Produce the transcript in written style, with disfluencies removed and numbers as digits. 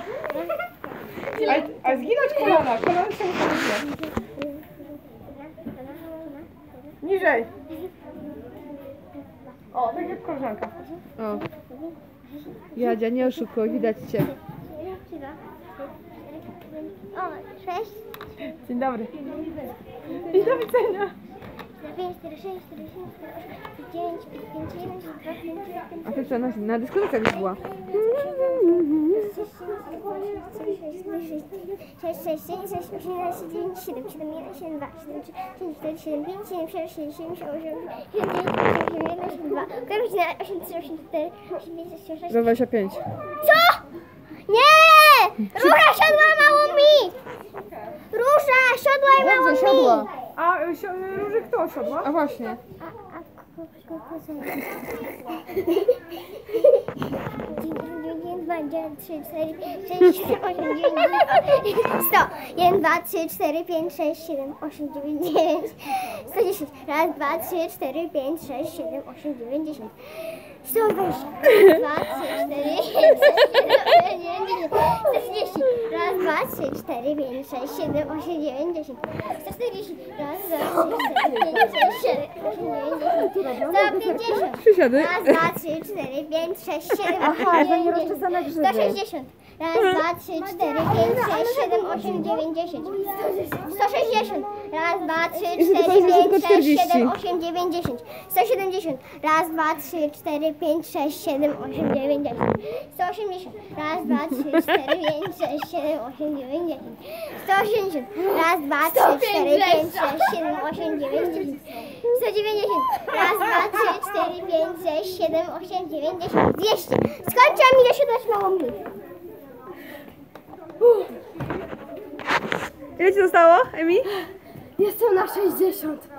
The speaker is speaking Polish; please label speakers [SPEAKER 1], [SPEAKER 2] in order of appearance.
[SPEAKER 1] A zginąć kolana, kolana się muszą. Niżej. O, tak jak koleżanka.
[SPEAKER 2] O. Jadzia, nie oszukuj, widać cię.
[SPEAKER 3] O, 6.
[SPEAKER 1] Dzień dobry. I do widzenia.
[SPEAKER 3] 5, 4, 6, 4, 7, 9, 5, 1, 2, 5, 1,
[SPEAKER 2] A ty co, na dyskotece już była?
[SPEAKER 3] 6, 6, 7, 6, 8, 11, 9, 7, 7, 1, 7, 2, 7, 3, 7, 4, 7, 5, 7, 6, 7, 7, 8, 7, 9, 8, 2. Godzina 8, 3, 8, 4, 8, 5, 6, 7, 8.
[SPEAKER 2] 25.
[SPEAKER 3] Co? Nie! Róża siodła mało mi! Róża siodła mało mi!
[SPEAKER 2] Dobrze, siadła.
[SPEAKER 1] A Róży kto osiadła?
[SPEAKER 2] A właśnie.
[SPEAKER 3] Będzie 3, 4, 5, 6, 7, 8, 9, 100. 1, 2, 3, 4, 5, 6, 7, 8, 9, 10. 110. Raz, 2, 3, 4, 5, 6, 7, 8, 9, 10. 120. Raz, 2, 3, 4, 5, 6, 7, 8, 9, 10. 140. Raz, 2, 3, 4, 5, 6, 7, 8, 9, 10. 150.
[SPEAKER 2] Przysiady.
[SPEAKER 3] Raz, 2, 3, 4, 5, 6, 7, 8, 9, 10. 160. Raz, 2, 3, 4, 5, 6, 7, 8, 9, 10. 160. Raz, 2, 3, 4, 5, 6, 7, 8, 9, 10. 170. Raz, 2, 3, 4, 5, 6, 7, 8, 9, 10. 180. Raz, 2, 3, 4, 5, 6, 7, 8, 9, 10. 180. Raz, 2, 3, 4, 5, 6, 7, 8, 9, 10. 190. Raz, 2, 3, 4, 5, 6, 7, 8, 9, 10. 200. Skończyłam mi dosiadać mało mi.
[SPEAKER 2] Ile ci zostało, Emi?
[SPEAKER 1] Jestem na 60.